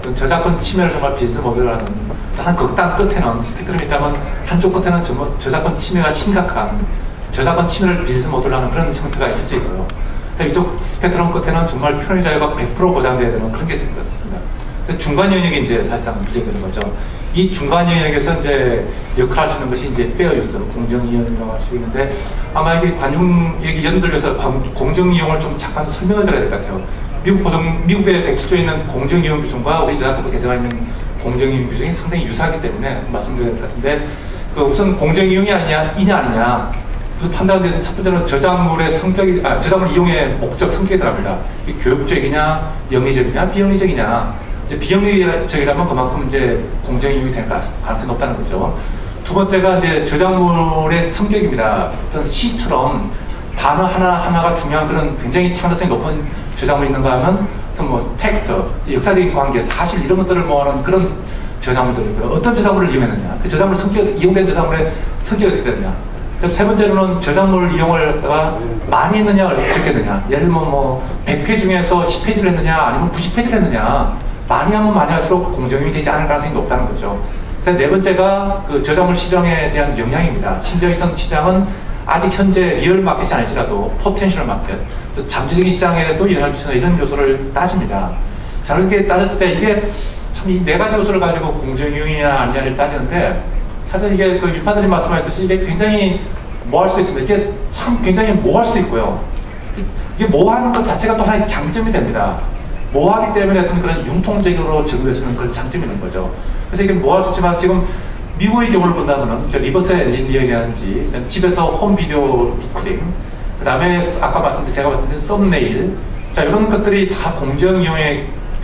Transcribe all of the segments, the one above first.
어떤 저작권 침해를 정말 비즈니스 모델을 하는 한 극단 끝에는 스펙트럼이 있다면 한쪽 끝에는 정말 저작권 침해가 심각한 저작권 침해를 비즈니스 모델을 하는 그런 형태가 있을 수 있고요. 이쪽 스펙트럼 끝에는 정말 표현의 자유가 100% 보장되어야 되는 그런 게 있을 것 같습니다. 중간 영역이 이제 사실상 문제되는 거죠. 이 중간 영역에서 이제 역할할 수 있는 것이 이제 페어 유스, 공정 이용이라고 할 수 있는데 아마 이게 관중에게 연결해서 공정 이용을 좀 잠깐 설명을 드려야 될 것 같아요. 미국의 107조에 있는 공정 이용 규정과 우리 저작권법 개정에 있는 공정 이용 규정이 상당히 유사하기 때문에 말씀드려야 될 것 같은데 우선 공정 이용이 아니냐 무슨 판단에 대해서 첫 번째는 저작물의 성격이, 저작물 이용의 목적 성격이 들어갑니다. 교육적이냐, 영리적이냐, 비영리적이냐. 이제 비영리적이라면 그만큼 이제 공정 이용이 될 가능성이 높다는 거죠. 두 번째가 이제 저작물의 성격입니다. 어떤 시처럼 단어 하나하나가 중요한 그런 굉장히 창조성이 높은 저작물이 있는가 하면 어떤 뭐 텍스트, 역사적인 관계, 사실 이런 것들을 모아놓은 그런 저작물들이고요. 어떤 저작물을 이용했느냐, 그 저작물 이용된 저작물의 성격이 어떻게 되느냐. 세 번째로는 저작물 이용을 갖다가 많이 했느냐, 어떻게 했느냐. 예를 들면 뭐 100페이지 중에서 10페이지를 했느냐, 아니면 90페이지를 했느냐. 많이 하면 많이 할수록 공정이 되지 않을 가능성이 높다는 거죠. 네 번째가 그 저작물 시장에 대한 영향입니다. 신재생 시장은 아직 현재 리얼 마켓이 아닐지라도 포텐셜 마켓, 잠재적인 시장에도 영향을 미치는 이런 요소를 따집니다. 자, 이렇게 따졌을 때 이게 참 이 네 가지 요소를 가지고 공정 이용이냐 아니냐를 따지는데 사실 이게 그 유파들이 말씀하셨듯이 이게 굉장히 뭐 할 수도 있습니다. 이게 참 굉장히 뭐 할 수도 있고요. 이게 뭐 하는 것 자체가 또 하나의 장점이 됩니다. 뭐 하기 때문에 어떤 그런 융통적으로 적용될 수 있는 그런 장점이 있는 거죠. 그래서 이게 뭐 할 수 있지만 지금 미국의 경우를 본다면은 리버스 엔지니어링이라든지 집에서 홈 비디오 리코딩, 그 다음에 아까 말씀드린 제가 말씀드린 썸네일, 자 이런 것들이 다 공정 이용의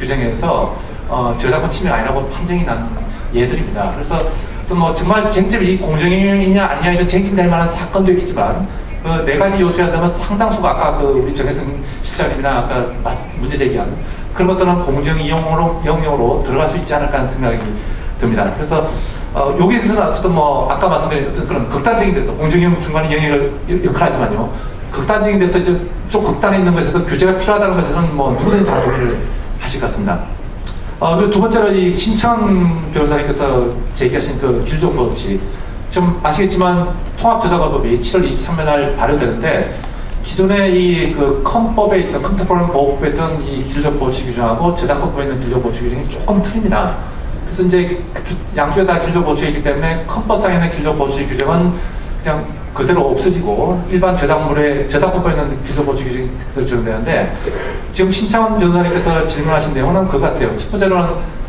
규정에서 저작권 침해 아니라고 판정이 난 예들입니다. 그래서 또 뭐 정말 쟁점이 이 공정 이용이냐 아니냐 이런 쟁점이 될 만한 사건도 있겠지만 그 네 가지 요소였다면 상당수가 아까 그 우리 정혜승 실장님이나 아까 문제 제기한 그런 것들은 공정 이용으로 들어갈 수 있지 않을까 하는 생각이 듭니다. 그래서 여기에서는 어쨌든 뭐 아까 말씀드린 어떤 그런 극단적인 데서 공정 이용 중간에 영향을 역할하지만요. 극단적인 데서 이제 좀 극단에 있는 것에서 규제가 필요하다는 것에서는 뭐 누구든지 다 동의를 하실 것 같습니다. 그리고 두 번째로 이 신창 변호사님께서 제기하신 그 길종법칙. 좀 아시겠지만 통합저작권법이 7월 23일 날 발효되는데 기존에 이 그 컴법에 있던 컨템포러리 보호법에 있던 이 길적 보호치 규정하고 저작권법에 있는 길적 보호치 규정이 조금 틀립니다. 그래서 이제 양쪽에 다 길적 보호치가 있기 때문에 컴법상에 있는 길적 보호치 규정은 그냥 그대로 없어지고 일반 저작권법에 있는 길적 보호치 규정이 적용되는데 지금 신창원 변호사님께서 질문하신 내용은 그거 같아요. 첫 번째로는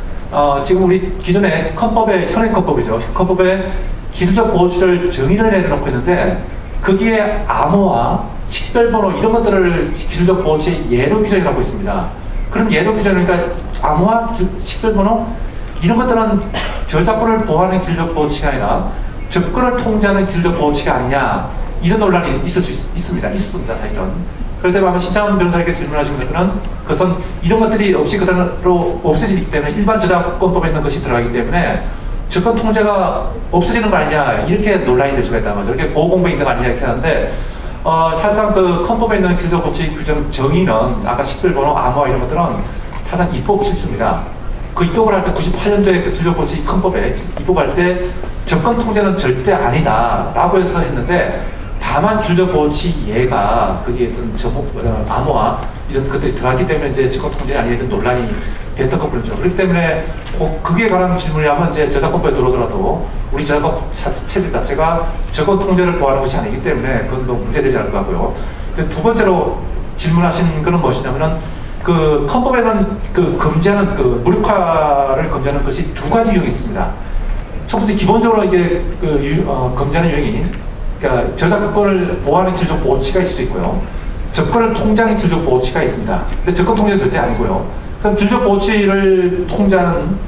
지금 우리 기존에 컴법에 현행 컴법이죠. 컴법에 길적 보호치를 정의를 내려놓고 있는데 거기에 암호화, 식별번호 이런 것들을 길적 보호치의 예로 규정이라고 있습니다. 그럼 예로 규정, 그러니까 암호화, 식별번호 이런 것들은 저작권을 보호하는 길적 보호치가 아니라 접근을 통제하는 길적 보호치가 아니냐 이런 논란이 있습니다. 사실은. 그럴 때 아마 신창원 변호사에게 질문하신 것들은 그것은 이런 것들이 없이 그대로 없어지기 때문에 일반 저작권법에 있는 것이 들어가기 때문에 접근 통제가 없어지는 거 아니냐 이렇게 논란이 될 수가 있다는 거죠. 이렇게 보호공백이 있는 거 아니냐 이렇게 하는데 사실상 그 컴법에 있는 길적 보호치 규정 정의는 아까 식별번호, 암호화 이런 것들은 사실상 입법 실수입니다. 그 입법을 할 때 98년도에 그 길적 보호치 컴법에 입법할 때 접근 통제는 절대 아니다 라고 해서 했는데 다만 길적 보호치 예가 거기에 어떤 암호화 이런 것들이 들어가기 때문에 이제 접근 통제 아니냐 이런 논란이 됐던 것뿐이죠. 그렇기 때문에 그게 관한 질문이라면 이제 저작권법에 들어오더라도 우리 저작권 체제 자체가 저작권 통제를 보호하는 것이 아니기 때문에 그건 뭐 문제되지 않을 것 같고요. 두 번째로 질문하신 거는 무엇이냐면은 그 컴법에는 그 금지하는 그 무력화를 금지하는 것이 두 가지 유형이 있습니다. 첫 번째 기본적으로 이게 금지하는 유형이 그러니까 저작권을 보호하는 길적 보호치가 있을 수 있고요. 접근을 통제하는 길적 보호치가 있습니다. 근데 접근 통제는 절대 아니고요. 그럼 길적 보호치를 통제하는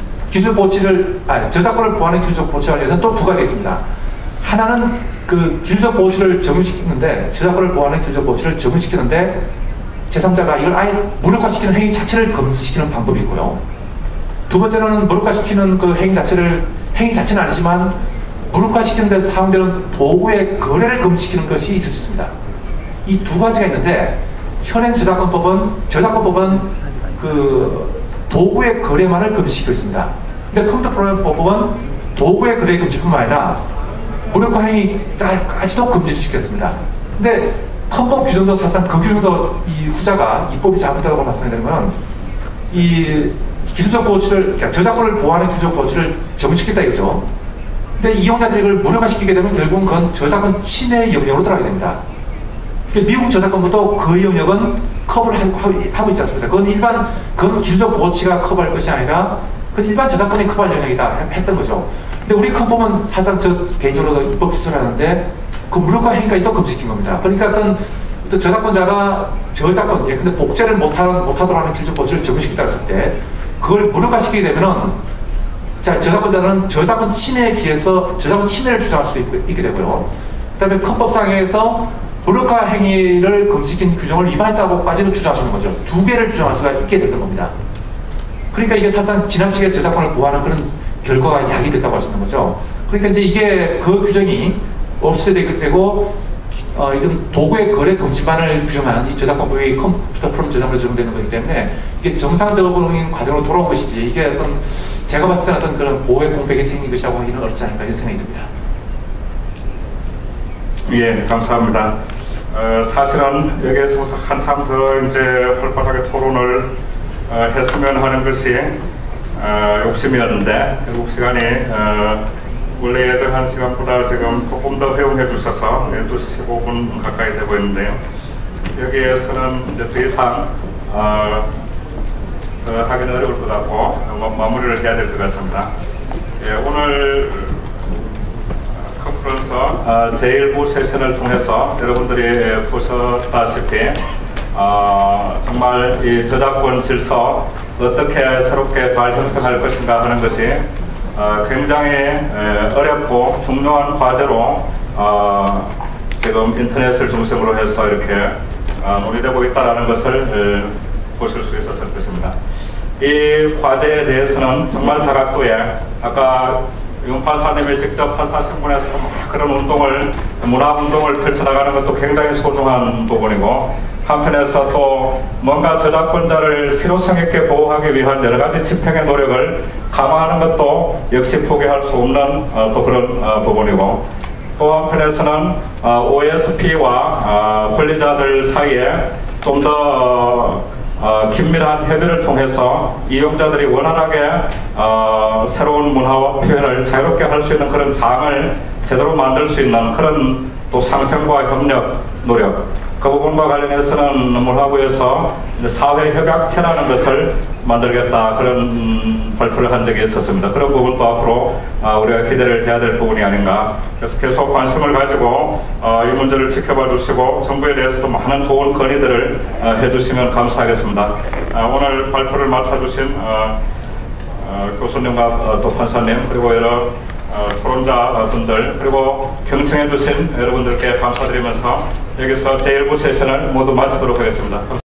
저작권을 보호하는 길적 보호치에 관해서는 또 두 가지 있습니다. 하나는 그 길적 보호치를 적용시키는데 저작권을 보호하는 길적 보호치를 적용시키는데 제3자가 이걸 아예 무력화시키는 행위 자체를 금지시키는 방법이 있고요. 두 번째로는 무력화시키는 그 행위 자체는 아니지만 무력화시키는 데 사용되는 도구의 거래를 금지시키는 것이 있을 수 있습니다. 이 두 가지가 있는데 현행 저작권법은 그 도구의 거래만을 금지시키고 있습니다. 근데 컴퓨터 프로그래밍 법은 도구의 거래 금지뿐만 아니라 무력화 행위까지도 금지를 시켰습니다. 근데 헌법 규정도 사실상 그 규정도 이 후자가 입법이 잘못되다고 말씀드리면 이 기술적 보호치를, 그러니까 저작권을 보호하는 기술적 보호치를 적용시켰다 이거죠. 근데 이용자들이 이걸 무력화시키게 되면 결국은 그건 저작권 침해 영역으로 들어가게 됩니다. 미국 저작권부터 그 영역은 커버를 하고 있지 않습니까? 그건 기술적 보호치가 커버할 것이 아니라 그건 일반 저작권이 커버할 영역이다 했던 거죠. 근데 우리 헌법은 사실상 저 개인적으로 입법 취소를 하는데 그 무력화 행위까지도 금지시킨 겁니다. 그러니까 어떤 저작권자가 저작권, 근데 복제를 못하도록 하는 기술적 보호치를 적용시켰다 했을 때 그걸 무력화시키게 되면은 저작권자들은 저작권 침해에 기해서 저작권 침해를 주장할 수도 있게 되고요. 그 다음에 헌법상에서 무력화 행위를 금지시킨 규정을 위반했다고까지도 주장할 수 있는 거죠. 두 개를 주장할 수가 있게 됐던 겁니다. 그러니까 이게 사실상 지나치게 저작권을 보호하는 그런 결과가 야기됐다고 할 수 있는 거죠. 그러니까 이제 이게 그 규정이 없애되게 되고 이런 도구의 거래 금지만을 규정한 이 저작권법이 컴퓨터 프로그램 저작권에 적용되는 거기 때문에 이게 정상적인 과정으로 돌아온 것이지 이게 어떤 제가 봤을 때는 어떤 그런 보호의 공백이 생긴 것이라고 하기는 어렵지 않을까 이런 생각이 듭니다. 예, 감사합니다. 사실은 여기에서부터 한참 더 이제 활발하게 토론을 했으면 하는 것이 욕심이었는데 결국 시간이 원래 예정한 시간보다 지금 조금 더 허용해 주셔서 12시 15분 가까이 되고 있는데요. 여기에서는 이제 더 이상 하기는 어려울 것 같고 마무리를 해야 될 것 같습니다. 예, 오늘 컨퍼런스 제1부 세션을 통해서 여러분들이 보셨다시피 정말 이 저작권 질서 어떻게 새롭게 잘 형성할 것인가 하는 것이 굉장히 어렵고 중요한 과제로 지금 인터넷을 중심으로 해서 이렇게 논의되고 있다는 것을 보실 수 있었을 것입니다. 이 과제에 대해서는 정말 다각도에 아까 윤 판사님이 직접 판사신분에서 그런 운동을, 문화운동을 펼쳐나가는 것도 굉장히 소중한 부분이고 한편에서 또 뭔가 저작권자를 실효성 있게 보호하기 위한 여러 가지 집행의 노력을 강화하는 것도 역시 포기할 수 없는 또 그런 부분이고 또 한편에서는 OSP와 권리자들 사이에 좀 더 긴밀한 협의를 통해서 이용자들이 원활하게 새로운 문화와 표현을 자유롭게 할 수 있는 그런 장을 제대로 만들 수 있는 그런 또 상생과 협력 노력 그 부분과 관련해서는 문화부에서 사회협약체라는 것을 만들겠다 그런 발표를 한 적이 있었습니다. 그런 부분도 앞으로 우리가 기대를 해야 될 부분이 아닌가. 그래서 계속 관심을 가지고 이 문제를 지켜봐 주시고 정부에 대해서도 많은 좋은 건의들을 해주시면 감사하겠습니다. 오늘 발표를 맡아주신 교수님과 또 판사님 그리고 여러 토론자분들 그리고 경청해 주신 여러분들께 감사드리면서 여기서 제1부 세션을 모두 마치도록 하겠습니다.